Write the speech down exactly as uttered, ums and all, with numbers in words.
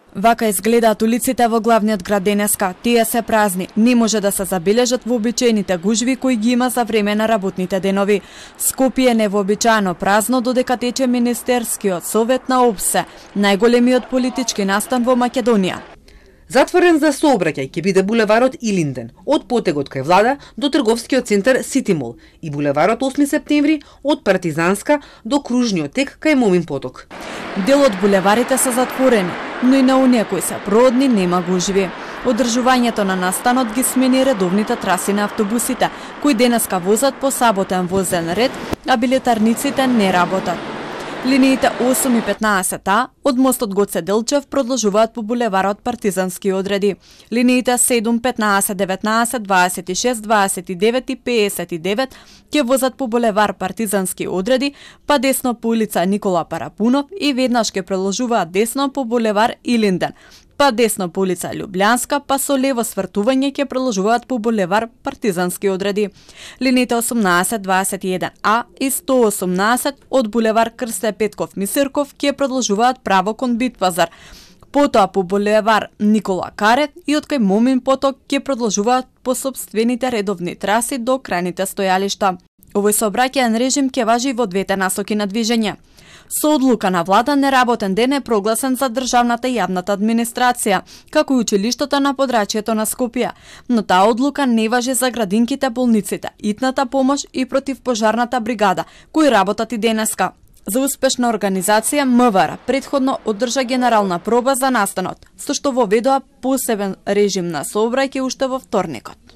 Вака изгледаат улиците во главниот град денеска. Тие се празни. Не може да се забележат вообичаените гужви кои ги има за време на работните денови. Скопје е невообичаено празно додека тече Министерскиот совет на ОПСЕ, најголемиот политички настан во Македонија. Затворен за сообраќај ќе биде булеварот Илинден, од потегот кај влада до трговскиот центар Сити Мол и булеварот осми септември од Партизанска до кружниот тек кај Момин поток. Дел од булеварите се затворени, но и на оние кои се проводни нема гужви. Одржувањето на настанот ги смени редовните траси на автобусите, кои денеска возат по саботен возен ред, а билетарниците не работат. Линиите осум и петнаесет А од мостот Гоце Делчев продолжуваат по булеварот Партизански одреди. Линиите седум, петнаесет, деветнаесет, дваесет и шест, дваесет и девет и пеесет и девет ќе возат по булевар Партизански одреди, па десно по улица Никола Парапунов и веднаш ќе продолжуваат десно по булевар Илинден, па десно по улица Љубљанска, па со лево свртување ќе продолжуваат по булевар Партизански одреди. Линиите осумнаесет, дваесет и еден А и сто осумнаесет од булевар Крсте Петков Мисирков ќе продолжуваат право кон Битпазар. Потоа по булевар Никола Карев и од кај Момин поток ќе продолжуваат по сопствените редовни траси до крајните стојалишта. Овој сообраќаен режим ќе важи во двете насоки на движење. Со одлука на влада неработен ден е прогласен за државната и јавната администрација, како и училиштата на подрачјето на Скопје, но таа одлука не важи за градинките, болниците, итната помош и противпожарната бригада, кои работат и денеска. За успешна организација МВР претходно одржа генерална проба за настанот, со што воведоа посебен режим на сообраќај уште во вторникот.